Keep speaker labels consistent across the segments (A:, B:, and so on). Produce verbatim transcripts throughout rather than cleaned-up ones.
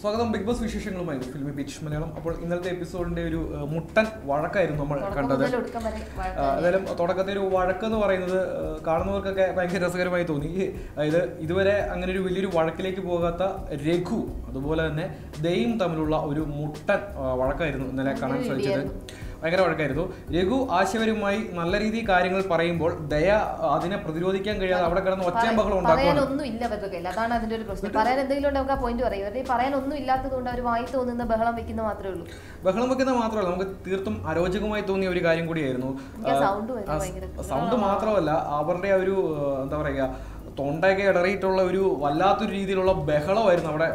A: സ്വാഗതം big boss വിശേഷങ്ങളുമായി ഫിൽമിബീറ്റ് മലയാളം. അപ്പോൾ ഇന്നത്തെ എപ്പിസോഡിന്റെ ഒരു മുട്ടൻ വഴക്കായിരുന്നു നമ്മൾ കണ്ടത്. അതായത് തുടക്കത്തെ ഒരു വഴക്കെന്ന് പറയുന്നത് കാണുന്നവർക്കൊക്കെ ഭയങ്കര രസകരമായി തോന്നി. അതായത് ഇതുവരെ അങ്ങനെ ഒരു വലിയൊരു വഴക്കിലേക്ക് പോകാത്ത രഘു അതുപോലെ തന്നെ ദയും തമ്മിലുള്ള ഒരു മുട്ടൻ വഴക്കായിരുന്നു ഇന്നലെ കാണാൻ സാധിച്ചത്. ഭയങ്കര വഴക്കായിരുന്നു. രഘു ആശയപരമായി നല്ല രീതിയിൽ കാര്യങ്ങൾ പറയുമ്പോൾ ദയ അതിനെ പ്രതിരോധിക്കാൻ കഴിയാതെ അവിടെ കിടന്ന് ഒച്ചയും ബഹളം
B: പറയാനൊന്നും ഇല്ല അവരുടെ. അതാണ് അതിന്റെ ഒരു പ്രശ്നം. പറയാൻ എന്തെങ്കിലും ഉണ്ടെങ്കിൽ നമുക്ക് ആ പോയിന്റ് പറയും. അവരുടെ പറയാനൊന്നും ഇല്ലാത്തത് കൊണ്ട് അവർ വായി തോന്നുന്ന ബഹളം വെക്കുന്ന മാത്രമേ ഉള്ളൂ.
A: ബഹളം വെക്കുന്ന മാത്രമല്ല, നമുക്ക് തീർത്തും അരോചകമായി തോന്നിയ ഒരു കാര്യം കൂടിയായിരുന്നു. സൗണ്ട് മാത്രമല്ല, അവരുടെ ആ ഒരു എന്താ പറയുക, തൊണ്ടയൊക്കെ ഇടറിയിട്ടുള്ള ഒരു വല്ലാത്തൊരു രീതിയിലുള്ള ബഹളമായിരുന്നു അവിടെ.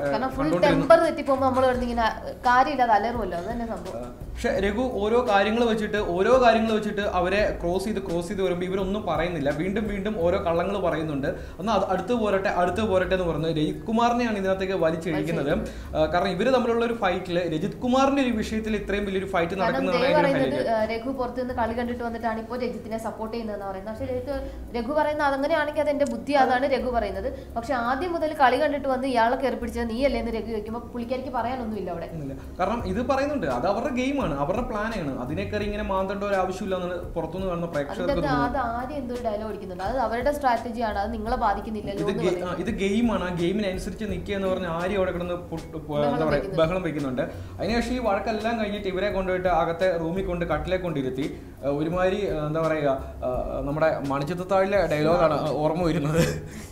A: പക്ഷെ രഘു ഓരോ കാര്യങ്ങൾ വെച്ചിട്ട് ഓരോ കാര്യങ്ങൾ വെച്ചിട്ട് അവരെ ക്രോസ് ചെയ്ത് ക്രോസ് ചെയ്ത് വരുമ്പോൾ ഇവരൊന്നും പറയുന്നില്ല. വീണ്ടും വീണ്ടും ഓരോ കള്ളങ്ങൾ പറയുന്നുണ്ട്. എന്നാൽ അത് അടുത്ത് പോരട്ടെ അടുത്ത് പോരട്ടെ എന്ന് പറഞ്ഞ് രജിത് കുമാറിനെയാണ് ഇതിനകത്തേക്ക് വലിച്ചിഴിക്കുന്നത്. കാരണം ഇവര് തമ്മിലുള്ള ഒരു ഫൈറ്റില് രജിത് കുമാറിന്റെ ഒരു വിഷയത്തിൽ ഇത്രയും വലിയൊരു ഫൈറ്റ് നടക്കുന്നതാണ്.
B: രഘു പുറത്തുനിന്ന് കളി കണ്ടിട്ട് വന്നിട്ടാണ് ഇപ്പോൾ രജിത്തിനെ സപ്പോർട്ട് ചെയ്യുന്നതെന്ന് പറയുന്നത്. പക്ഷെ രഘു പറയുന്നത് അതങ്ങനെയാണെങ്കിൽ അത് എന്റെ ബുദ്ധി അതാണ് രഘു പറയുന്നത്. പക്ഷെ ആദ്യം മുതൽ കളി കണ്ടിട്ട് വന്ന് ഇയാളെ കയറി പിടിച്ചത് നീ അല്ലേ എന്ന് രഘു ചോദിക്കുമ്പോൾ പുള്ളിക്കാരിക്ക് പറയാനൊന്നുമില്ല അവിടെ.
A: കാരണം ഇത് പറയുന്നുണ്ട്, അത് അവരുടെ ഗെയിമാണ്, അവരുടെ പ്ലാനാണ്. അതിനെ കയറി ഇങ്ങനെ മാന്തേണ്ട ഒരു ആവശ്യമില്ല എന്നാണ് പുറത്തുനിന്ന് കാണുന്ന പ്രേക്ഷകർക്ക്.
B: അത് ആദ്യം എന്തോ ഡയലോഗ് അടിക്കുന്നുണ്ട്. അത് അവരുടെ സ്ട്രാറ്റജിയാണ്, അത് നിങ്ങളെ ബാധിക്കുന്നില്ലല്ലോ.
A: ഇത് ഗെയിമാണ്, ആ ഗെയിമിനനുസരിച്ച് നിൽക്കുക എന്ന് പറഞ്ഞ് ആരും അവിടെ കിടന്ന് എന്താ പറയുക ബഹളം വെക്കുന്നുണ്ട്. അതിനുശേഷം ഈ വഴക്കെല്ലാം കഴിഞ്ഞിട്ട് ഇവരെ കൊണ്ടുപോയിട്ട് അകത്തെ റൂമിൽ കൊണ്ട് കട്ടിലെ കൊണ്ടിരുത്തി ഒരുമാതിരി എന്താ പറയുക, നമ്മുടെ മണിച്ചിത്രത്താഴിലെ ഡയലോഗാണ് ഓർമ്മ വരുന്നത്.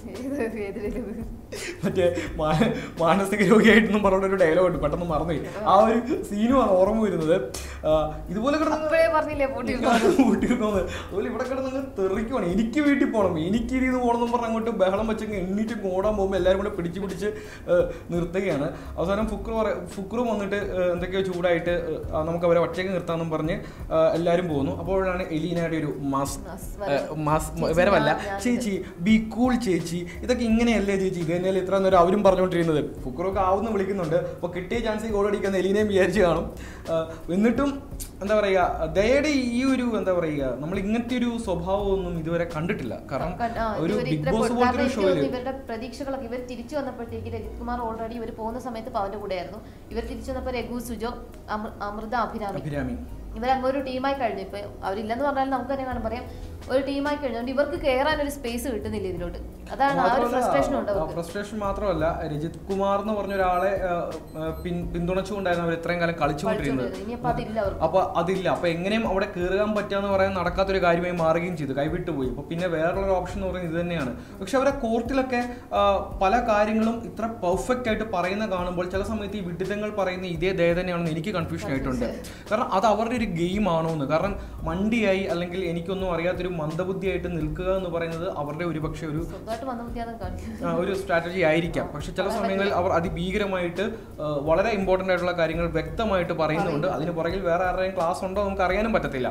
A: മറ്റേ മാനസിക രോഗിയായിട്ടൊന്നും പറഞ്ഞൊരു ഡയലോഗ് ഉണ്ട്, പെട്ടെന്ന് മറന്നുപോയി. ആ ഒരു സീനുമാണ് ഓർമ്മ വരുന്നത്. ഇതുപോലെ കൂട്ടിയിരുന്നത് അതുപോലെ ഇവിടെ കിടന്ന് തെറിക്കുവാണ്. എനിക്ക് വീട്ടിൽ പോകണം, എനിക്ക് ഇരുന്ന് പോകണം എന്ന് പറഞ്ഞ് അങ്ങോട്ട് ബഹളം വെച്ചെങ്കിൽ എണ്ണീറ്റ് ഓടാൻ പോകുമ്പോൾ എല്ലാവരും കൂടെ പിടിച്ച് പിടിച്ച് നിർത്തുകയാണ്. അവസാനം ഫുക്രു ഫുക്രു വന്നിട്ട് എന്തൊക്കെയോ ചൂടായിട്ട് നമുക്ക് അവരെ ഒറ്റയ്ക്ക് നിർത്താമെന്നും പറഞ്ഞ് എല്ലാവരും പോകുന്നു. അപ്പോഴാണ് എലീനയുടെ ഒരു മാസ് മാസ് വരവല്ല, ചേച്ചി ബി കൂൾ ചേച്ചി, ഇതൊക്കെ ഇങ്ങനെയല്ലേ ചേച്ചി, ഇത് തന്നെയല്ലേ ഇത്ര നേരം അവരും പറഞ്ഞുകൊണ്ടിരുന്നത്. ഫുക്രൊക്കെ ആവുന്ന വിളിക്കുന്നുണ്ട്. അപ്പോൾ കിട്ടിയ ചാൻസ് ഗോൾ അടിക്കുന്ന എലീനയും വിചാരിച്ച് കാണും. എന്നിട്ടും എന്താ പറയുക, ദയയുടെ ഈ ഒരു എന്താ പറയുക, നമ്മൾ ഇങ്ങനത്തെ ഒരു സ്വഭാവമൊന്നും ഇതുവരെ കണ്ടിട്ടില്ല. കാരണം ഒരു ബിഗ് ബോസ് പോലത്തെ ഒരു ഷോയിൽ
B: ഇവരുടെ പ്രതീക്ഷകളൊക്കെ ഇവർ തിരിച്ചു വന്നപ്പോഴത്തേക്ക് രജിത് കുമാർ ഓൾറെഡി ഇവർ പോകുന്ന സമയത്ത് പവന്റെ കൂടെയായിരുന്നു. ഇവർ തിരിച്ചു വന്നപ്പോൾ രഘു, സുജോ, അമൃത, അഭിരാമി ഇവരങ്ങൊരു ടീമായി കഴിഞ്ഞു. ഇപ്പൊ അവരില്ലെന്ന് പറഞ്ഞാൽ നമുക്ക് തന്നെ കാണാൻ പറയാം, ഒരു ടീമായി കഴിഞ്ഞുകൊണ്ട് ഇവർക്ക് കയറാൻ ഒരു സ്പേസ് കിട്ടുന്നില്ല ഇതിലോട്ട്. അതാണ് ആ ഒരു ഫ്രസ്ട്രേഷൻ ഉണ്ടാവും.
A: ഫ്രസ്ട്രേഷൻ മാത്രമല്ല, രജിത് കുമാർ എന്ന് പറഞ്ഞ ഒരാളെ പിന്തുണച്ചുകൊണ്ടായിരുന്നു അവർ ഇത്രയും കാലം കളിച്ചുകൊണ്ടിരുന്നത്. അപ്പൊ അതില്ല. അപ്പൊ എങ്ങനെയും അവിടെ കയറാൻ പറ്റാന്ന് പറയാൻ നടക്കാത്തൊരു കാര്യമായി മാറുകയും ചെയ്തു, കൈവിട്ടു പോയി. അപ്പൊ പിന്നെ വേറൊരു ഓപ്ഷൻ എന്ന് പറയുന്നത് ഇത് തന്നെയാണ്. പക്ഷെ അവരെ കോർട്ടിലൊക്കെ പല കാര്യങ്ങളും ഇത്ര പെർഫെക്റ്റ് ആയിട്ട് പറയുന്ന കാണുമ്പോൾ ചില സമയത്ത് ഈ വിഡിതങ്ങൾ പറയുന്ന ഇതേ ദയ തന്നെയാണെന്ന് എനിക്ക് കൺഫ്യൂഷൻ ആയിട്ടുണ്ട്. കാരണം അത് അവരുടെ ഒരു ഗെയിം ആണോ എന്ന്. കാരണം മണ്ടിയായി അല്ലെങ്കിൽ എനിക്കൊന്നും അറിയാത്തൊരു മന്ദബുദ്ധിയായിട്ട് നിൽക്കുക എന്ന് പറയുന്നത് അവരുടെ ഒരുപക്ഷെ ഒരു ഒരു സ്ട്രാറ്റജി ആയിരിക്കാം. പക്ഷെ ചില സമയങ്ങളിൽ അവർ അതിഭീകരമായിട്ട് വളരെ ഇമ്പോർട്ടന്റ് ആയിട്ടുള്ള കാര്യങ്ങൾ വ്യക്തമായിട്ട് പറയുന്നുണ്ട്. അതിന് പുറകിൽ വേറെ ആരുടെയും ക്ലാസ് ഉണ്ടോ നമുക്ക് അറിയാനും പറ്റത്തില്ല.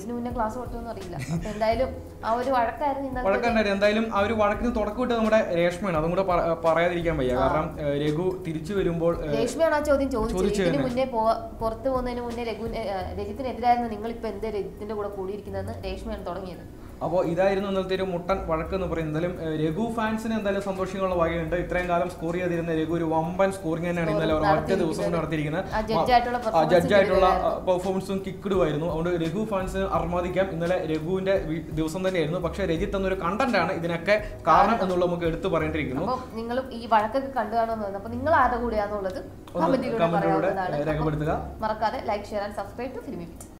A: വഴക്കുണ്ടായിരുന്നു. എന്തായാലും ആ ഒരു വഴക്കിന് തുടക്കം വിട്ട് നമ്മുടെ രേഷ്മയാണ്. അതും കൂടെ പറയാതിരിക്കാൻ വയ്യ. കാരണം രഘു തിരിച്ചു വരുമ്പോൾ
B: രേഷ്മയാണ് ആ ചോദ്യം ചോദിച്ചത്. മുന്നേ പുറത്തു പോകുന്നതിന് മുന്നേ രഘു രജിത്തിനെതിരായിരുന്നു, നിങ്ങൾ ഇപ്പൊ എന്തേ രജിത്തിന്റെ കൂടെ കൂടിയിരിക്കുന്നതെന്ന് രേഷ്മയാണ് തുടങ്ങിയത്.
A: അപ്പോൾ ഇതായിരുന്നു ഇന്നലത്തെ ഒരു മുട്ടൻ വഴക്ക് എന്ന് പറയുന്നത്. എന്തായാലും രഘു ഫാൻസിന് എന്തായാലും സന്തോഷങ്ങളുള്ള വകയുണ്ട്. ഇത്രയും കാലം സ്കോർ ചെയ്തിരുന്ന രഘു ഒരു വമ്പൻ സ്കോറിംഗ് തന്നെയാണ് ഇന്നലെ ഒറ്റ ദിവസം കൊണ്ട് നടത്തിയിരിക്കുന്നത്. ജഡ്ജായിട്ടുള്ള പെർഫോമൻസും കിക്കിടും ആയിരുന്നു. അതുകൊണ്ട് രഘു ഫാൻസിന് അർമാദിക്കാം. ഇന്നലെ രഘുവിന്റെ ദിവസം തന്നെയായിരുന്നു. പക്ഷെ രജിത്ത് എന്നൊരു കണ്ടന്റ് ആണ് ഇതിനൊക്കെ കാരണം എന്നുള്ളത് നമുക്ക് എടുത്തു പറയേണ്ടിയിരിക്കുന്നു.
B: നിങ്ങൾ ഈ വഴക്കൊക്കെ കണ്ടു കാണുമെന്ന്, അപ്പൊ നിങ്ങൾ ആരുടെ കൂടെയാന്നുള്ളത്
A: രേഖപ്പെടുത്തുക.
B: മറക്കാതെ like, share and subscribe to ഫിലിമിബീറ്റ്.